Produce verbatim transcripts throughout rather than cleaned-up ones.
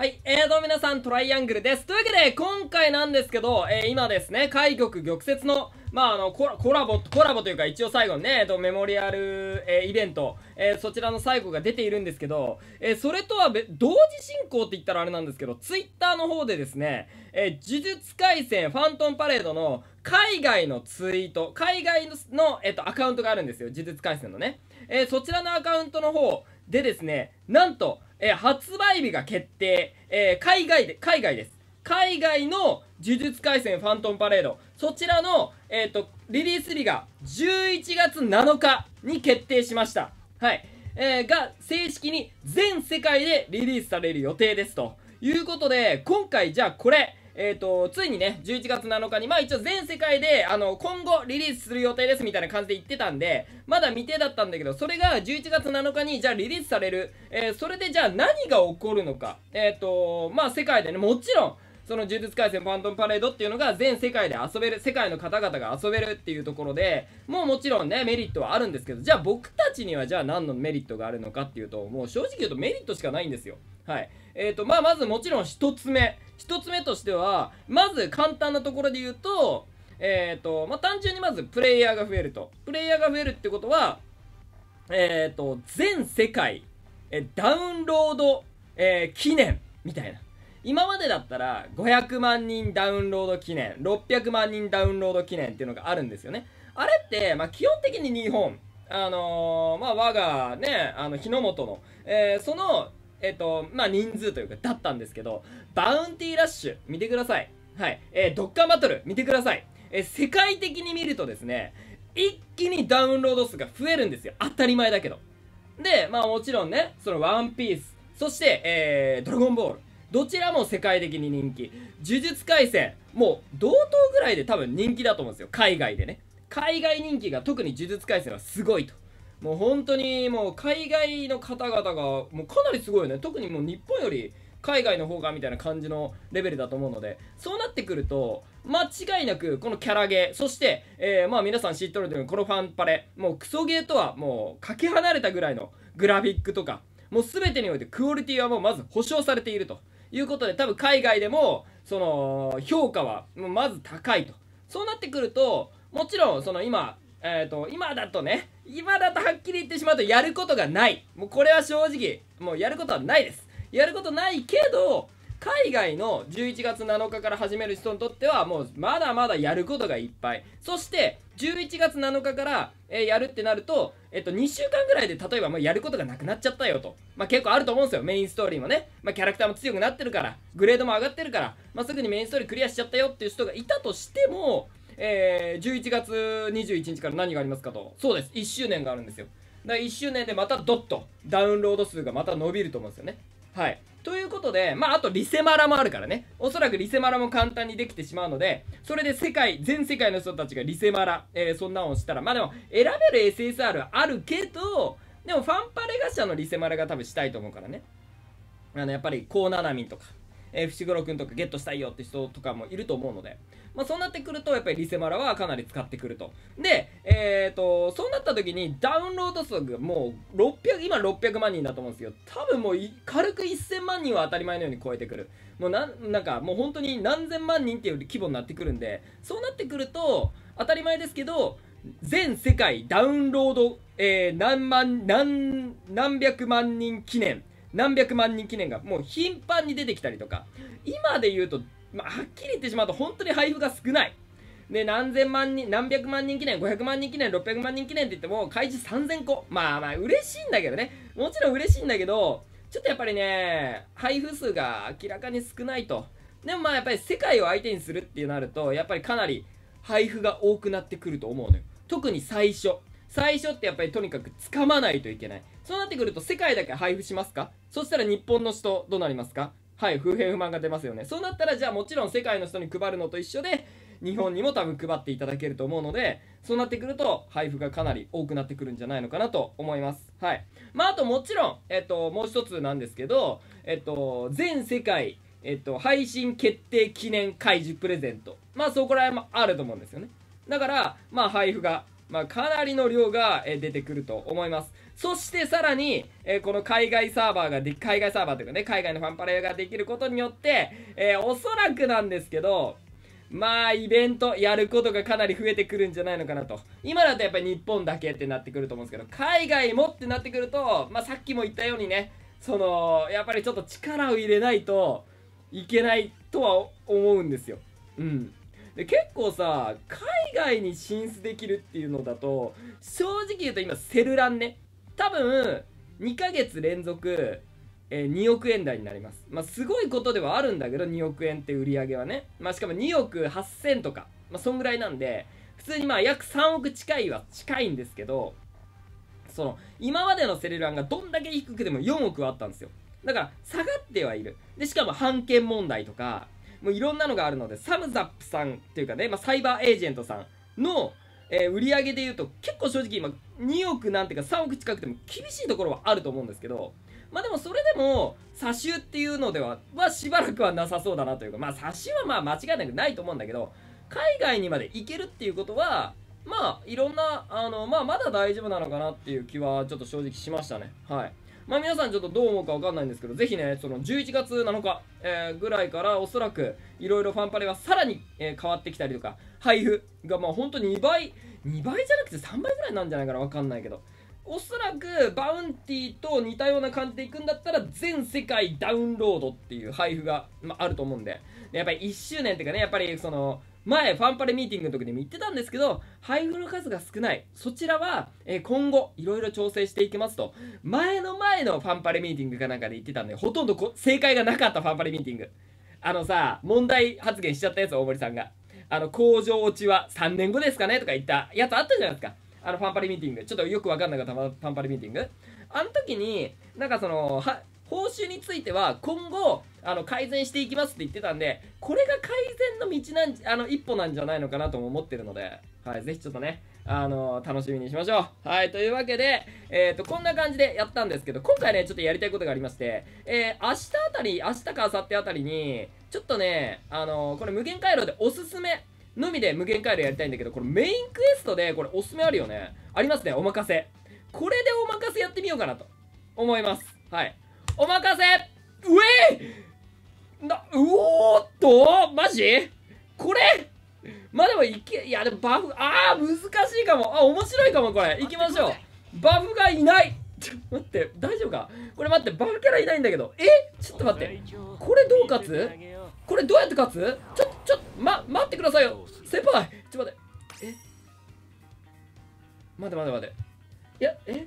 はい、えーどうも皆さん、トライアングルです。というわけで、今回なんですけど、えー、今ですね、海玉玉折の、まあ、あのコラ、コラボ、コラボというか、一応最後にね、えーと、メモリアル、えーイベント、えーそちらの最後が出ているんですけど、えーそれとはべ同時進行って言ったらあれなんですけど、ツイッターの方でですね、えー呪術廻戦ファントムパレードの海外のツイート、海外の、えーと、アカウントがあるんですよ、呪術廻戦のね。えーそちらのアカウントの方でですね、なんと、えー発売日が決定、えー海外で、海外です。海外の呪術廻戦ファントムパレード、そちらの、えっと、リリース日がじゅういちがつなのかに決定しました。はい。えー、が、正式に全世界でリリースされる予定ですということで、今回じゃあこれ、えっと、ついにね、じゅういちがつなのかに、まあ一応全世界で、あの、今後リリースする予定ですみたいな感じで言ってたんで、まだ未定だったんだけど、それがじゅういちがつなのかに、じゃあリリースされる。えー、それでじゃあ何が起こるのか。えっと、まあ世界でね、もちろん、その呪術廻戦ファントムパレードっていうのが全世界で遊べる、世界の方々が遊べるっていうところで、もうもちろんね、メリットはあるんですけど、じゃあ僕たちにはじゃあ何のメリットがあるのかっていうと、もう正直言うとメリットしかないんですよ。はい。えっと、まあまずもちろん一つ目。一つ目としては、まず簡単なところで言うと、えっと、まあ単純にまずプレイヤーが増えると。プレイヤーが増えるってことは、えっと、全世界、えダウンロード、えー記念みたいな。今までだったらごひゃくまんにんダウンロード記念、ろっぴゃくまんにんダウンロード記念っていうのがあるんですよね。あれって、まあ、基本的に日本、あのー、まあ、我がね、あの、日の本の、えーその、えっ、と、まあ、人数というか、だったんですけど、バウンティーラッシュ、見てください。はい。えー、ドッカンバトル、見てください。えー世界的に見るとですね、一気にダウンロード数が増えるんですよ。当たり前だけど。で、まあもちろんね、そのワンピース、そして、えー、ドラゴンボール。どちらも世界的に人気。呪術廻戦、もう同等ぐらいで多分人気だと思うんですよ。海外でね。海外人気が特に呪術廻戦はすごいと。もう本当にもう海外の方々がもうかなりすごいよね。特にもう日本より海外の方がみたいな感じのレベルだと思うので、そうなってくると、間違いなくこのキャラゲー、そして、えー、まあ皆さん知っとるというこのファンパレ、もうクソゲーとはもうかけ離れたぐらいのグラフィックとか、もう全てにおいてクオリティはもうまず保証されているということで、多分海外でもその評価はもうまず高いと。そうなってくると、もちろんその今、えっと、今だとね、今だとはっきり言ってしまうとやることがない。もうこれは正直、もうやることはないです。やることないけど、海外のじゅういちがつなのかから始める人にとってはもうまだまだやることがいっぱい。そしてじゅういちがつなのかから、えーやるってなると、えっとにしゅうかんぐらいで例えばもうやることがなくなっちゃったよと。まあ結構あると思うんですよ。メインストーリーもね。まあキャラクターも強くなってるから、グレードも上がってるから、まあすぐにメインストーリークリアしちゃったよっていう人がいたとしても、えー、じゅういちがつにじゅういちにちから何がありますかと。そうです。いっしゅうねんがあるんですよ。だからいっしゅうねんでまたドッとダウンロード数がまた伸びると思うんですよね。はい。ということで、まあ、あとリセマラもあるからね。おそらくリセマラも簡単にできてしまうので、それで世界、全世界の人たちがリセマラ、えー、そんなのをしたら、まあでも、選べる エスエスアール はあるけど、でもファンパレガシャのリセマラが多分したいと思うからね。あの、やっぱり、コーナナミンとか、えー、伏黒くんとかゲットしたいよって人とかもいると思うので、まあ、そうなってくると、やっぱりリセマラはかなり使ってくると。で、えっ、ー、と、そうなった時にダウンロード数がもうろっぴゃく、今ろっぴゃくまんにんだと思うんですよ。多分もう軽くせんまんにんは当たり前のように超えてくる。もうな、なんかもう本当に何千万人っていう規模になってくるんで、そうなってくると、当たり前ですけど、全世界ダウンロード、えー、何万、何、何百万人記念、何百万人記念がもう頻繁に出てきたりとか、今で言うと、まあ、はっきり言ってしまうと本当に配布が少ない。で、何千万人、何百万人記念、ごひゃくまんにん記念、ろっぴゃくまんにん記念って言っても、開示さんぜんこ。まあまあ、嬉しいんだけどね。もちろん嬉しいんだけど、ちょっとやっぱりね、配布数が明らかに少ないと。でもまあ、やっぱり世界を相手にするってなると、やっぱりかなり配布が多くなってくると思うのよ。特に最初。最初ってやっぱりとにかく掴まないといけない。そうなってくると世界だけ配布しますか？そしたら日本の人どうなりますか？はい、不平不満が出ますよね。そうなったらじゃあもちろん世界の人に配るのと一緒で、日本にも多分配っていただけると思うので、そうなってくると配布がかなり多くなってくるんじゃないのかなと思います。はい。まああともちろん、えっと、もう一つなんですけど、えっと、全世界、えっと、配信決定記念開示プレゼント。まあそこら辺もあると思うんですよね。だから、まあ配布が、まあかなりの量が出てくると思います。 そしてさらに、えーこの海外サーバーがで、海外サーバーというかね、海外のファンパレができることによって、えーおそらくなんですけど、まあ、イベントやることがかなり増えてくるんじゃないのかなと。今だとやっぱり日本だけってなってくると思うんですけど、海外もってなってくると、まあさっきも言ったようにね、その、やっぱりちょっと力を入れないといけないとは思うんですよ。うん。で、結構さ、海外に進出できるっていうのだと、正直言うと今、セルランね、多分、にかげつ連続、えー、におくえん台になります。まあ、すごいことではあるんだけど、におくえんって売り上げはね。まあ、しかもにおくはっせんとか、まあ、そんぐらいなんで、普通にまあ、約さんおく近いは近いんですけど、その、今までのセルランがどんだけ低くてもよんおくはあったんですよ。だから、下がってはいる。で、しかも、版権問題とか、もういろんなのがあるので、サムザップさんっていうかね、まあ、サイバーエージェントさんの、えー売り上げで言うと、結構正直今、におくなんていうかさんおく近くても厳しいところはあると思うんですけど、まあでもそれでも、差しっていうのでは、はしばらくはなさそうだなというか、まあ差しはまあ間違いなくないと思うんだけど、海外にまで行けるっていうことは、まあいろんな、あの、まあまだ大丈夫なのかなっていう気はちょっと正直しましたね。はい。まあ皆さんちょっとどう思うかわかんないんですけど、ぜひね、そのじゅういちがつなのか、えーぐらいからおそらくいろいろファンパレがさらに、えー変わってきたりとか、配布がまあほんとにばい、にばいじゃなくてさんばいぐらいなんじゃないかな、わかんないけど。おそらくバウンティと似たような感じでいくんだったら全世界ダウンロードっていう配布が、まあ、あると思うんで、でやっぱりいっしゅうねんっていうかね、やっぱりその前ファンパレミーティングの時にも言ってたんですけど、配布の数が少ないそちらは、えー今後いろいろ調整していきますと前の前のファンパレミーティングかなんかで言ってたんで、ほとんどこ正解がなかったファンパレミーティング、あのさ問題発言しちゃったやつ、大森さんがあの工場落ちはさんねんごですかねとか言ったやつあったじゃないですか。あのファンパレミーティング、ちょっとよくわかんなかったファンパレミーティング、あの時になんかそのは報酬については今後あの改善していきますって言ってたんで、これが改善の道なんじあの一歩なんじゃないのかなとも思ってるので、はい、ぜひちょっとねあの楽しみにしましょう。はい、というわけで、えー、とこんな感じでやったんですけど、今回ねちょっとやりたいことがありまして、えー、明日あたり明日か明後日あたりにちょっとねあのこれ無限回路でおすすめのみで無限回路やりたいんだけど、これメインクエストでこれおすすめあるよね、ありますね、お任せ。これでお任せやってみようかなと思います。はい、お任せ。うえーな、うおーっとマジこれまあでもいけ、いやでもバフ、あー難しいかも。あ、面白いかもこれ。行きましょう。バフがいないちょっと待って、大丈夫かこれ。待って、バフキャラいないんだけど。えちょっと待って。これどう勝つこれどうやって勝つちょ、ちょ、ま、待ってくださいよ先輩。ちょっと待って。え待て待て待て。いや、え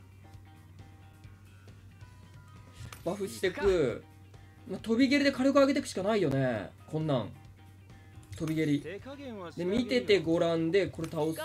バフしてく。ま飛び蹴りで火力上げていくしかないよね。こんなん。飛び蹴り。で、見ててごらんで、これ倒す。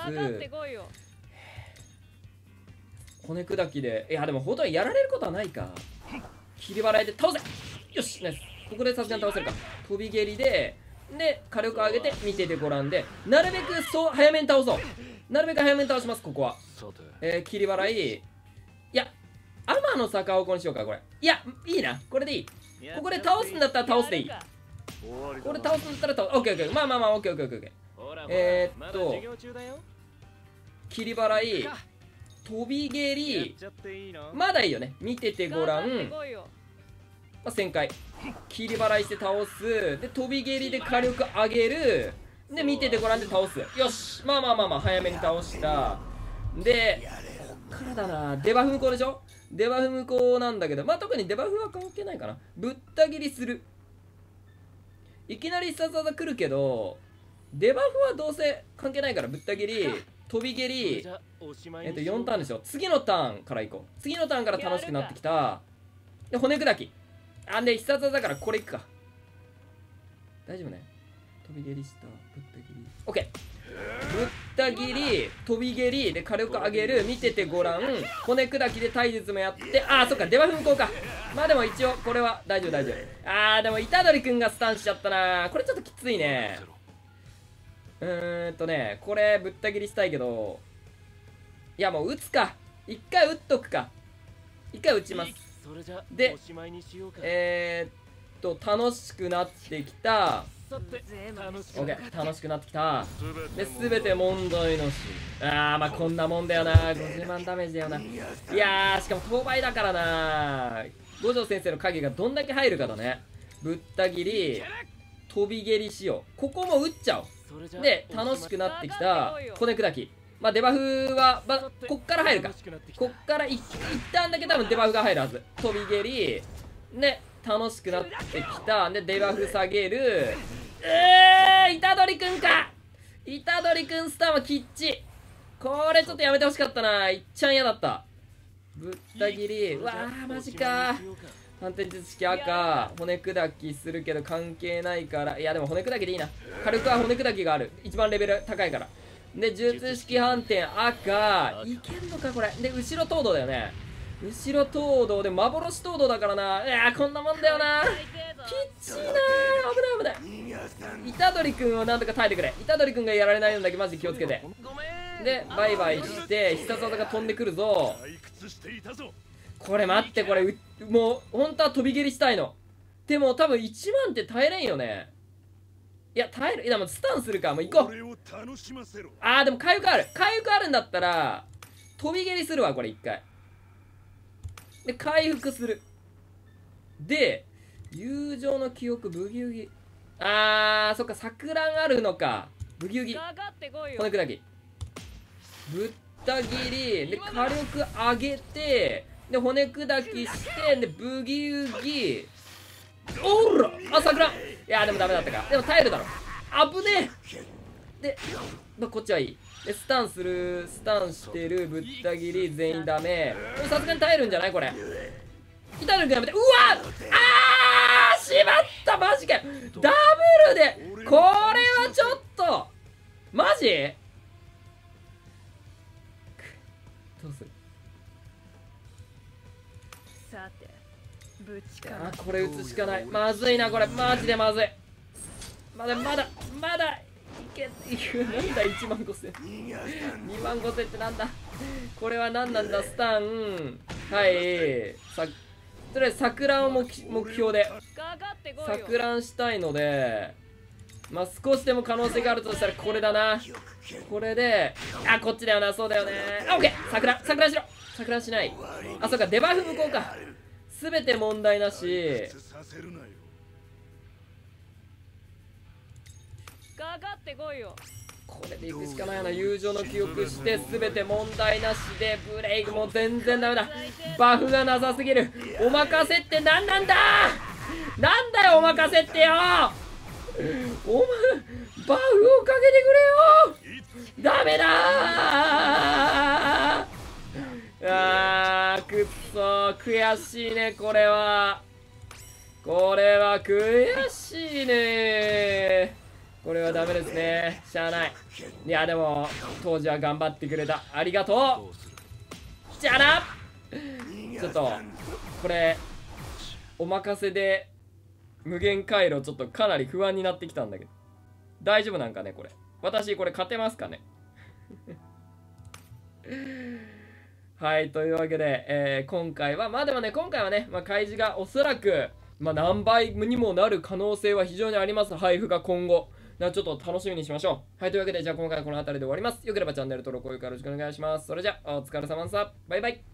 骨砕きで。いや、でもほとんどやられることはないか。切り払いで倒せ。よしナイス。ここでさすがに倒せるか。飛び蹴りで、で、火力上げて、見ててごらんで、なるべくそう、早めに倒そう。なるべく早めに倒します、ここは。えー、切り払い。いや、アマの逆おこにしようか、これ。いや、いいな。これでいい。ここで倒すんだったら倒すでいい。これ倒すんだったら倒す。オッケーオッケー。まあまあまあ、オッケーオッケーオッケー。えーっと、切り払い、飛び蹴り、まだいいよね。見ててごらん。まあ、旋回。切り払いして倒す。で、飛び蹴りで火力上げる。で、見ててごらんで倒す。よし。まあまあまあまあ、早めに倒した。で、こっからだな。デバフ無効でしょ。デバフ無効なんだけど、まあ特にデバフは関係ないかな。ぶった切りする。いきなり必殺技来るけど、デバフはどうせ関係ないから、ぶった切り、飛び蹴り、えっとよんターンでしょ。次のターンからいこう。次のターンから楽しくなってきた。で、骨砕き。あんで、必殺技だからこれいくか。大丈夫ね。飛び蹴りした。ぶった切り。オッケー。ぶった切り、飛び蹴りで火力上げる、見ててごらん、骨砕きで体術もやって、あーそっか、デバフ無効か。まあでも一応これは大丈夫大丈夫。あーでも虎杖くんがスタンしちゃったな。これちょっときついね。うーんとね、これぶった切りしたいけど、いやもう打つか。一回打っとくか。一回打ちます。で、えーっと楽しくなってきた。 オッケー、楽しくなってきた。で、全て問題なし。あー、まあこんなもんだよな。ごじゅうまんダメージだよな。いやー、しかも当倍だからな。五条先生の影がどんだけ入るかだね。ぶった切り、飛び蹴りしよう。ここも打っちゃおう。で、楽しくなってきた。コネ砕き。まあデバフは、まあ、こっから入るか。こっからい一旦だけ多分デバフが入るはず。飛び蹴り。ね、楽しくなってきた。で、デバフ下げる。えー、虎杖くんか虎杖くんスターはきっち。これちょっとやめてほしかったな。いっちゃん嫌だった。ぶった切り。うわー、マジか。反転術式赤。骨砕きするけど関係ないから。いや、でも骨砕きでいいな。軽くは骨砕きがある。一番レベル高いから。で、術式反転赤。いけんのか、これ。で、後ろ東堂だよね。後ろ東堂で幻東堂だからな。いやー、こんなもんだよな。きっちいなー。危ない危ない。虎杖くんをなんとか耐えてくれ。虎杖くんがやられないのだけマジで気をつけて。で、バイバイして必殺技が飛んでくるぞ。これ待って、これもう本当は飛び蹴りしたいの。でも多分いちまんって耐えれんよね。いや耐える。いや、もうスタンするか。もう行こう。あー、でも回復ある。回復あるんだったら飛び蹴りするわ、これ一回。で、回復する。で、友情の記憶、ブギウギ。あー、そっか、錯乱あるのか。ブギウギ。骨砕き。ぶった切り。で、火力上げて、で、骨砕きして、で、ブギウギ。おらあ、錯乱。いやー、でもダメだったか。でも耐えるだろ。あぶねえ。で、まあ、こっちはいい。で、スタンする、スタンしてる、ぶった切り、全員ダメ。さすがに耐えるんじゃないこれ。虎杖くんやめて。うわあーしまった、マジかよ。ダブルでこれはちょっとマジどうする。 さて、ぶちかあ、これ打つしかない。まずいな、これ。マジでまずい。まだまだまだいけいく。なんだいちまんごせん。にまんごせんってなんだ。これは何なんだ。スタン。はいさ、とりあえず錯乱を目標で錯乱したいので、まあ少しでも可能性があるとしたらこれだな。これで、あ、こっちだよな。そうだよね。あ、オッケー。錯乱錯乱しろ。錯乱しない。あ、そうか、デバフ無効か。すべて問題なし。 かかってこいよ。 これでいくしかないよな。友情の記憶して全て問題なしで、ブレイクも全然ダメだ。バフがなさすぎる。お任せって何なんだ。なんだよお任せってよ。お前バフをかけてくれよ。ダメだー。あー、くっそー、悔しいね。これはこれは悔しいね。これはダメですね。しゃあない。いや、でも当時は頑張ってくれた。ありがとう。じゃあな。ちょっとこれお任せで無限回路、ちょっとかなり不安になってきたんだけど、大丈夫なんかね。これ私これ勝てますかね。はい、というわけで、えー、今回はまあでもね、今回はね、まあ、開示がおそらくまあ何倍にもなる可能性は非常にあります。配布が今後ちょっと楽しみにしましょう。はい、というわけでじゃあ今回はこの辺りで終わります。よければチャンネル登録、高評価よろしくお願いします。それじゃあお疲れ様でした。バイバイ。